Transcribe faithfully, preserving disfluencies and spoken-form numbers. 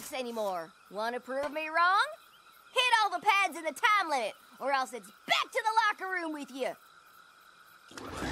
bus anymore. Want to prove me wrong? Hit all the pads in the time limit, or else it's back to the locker room with you.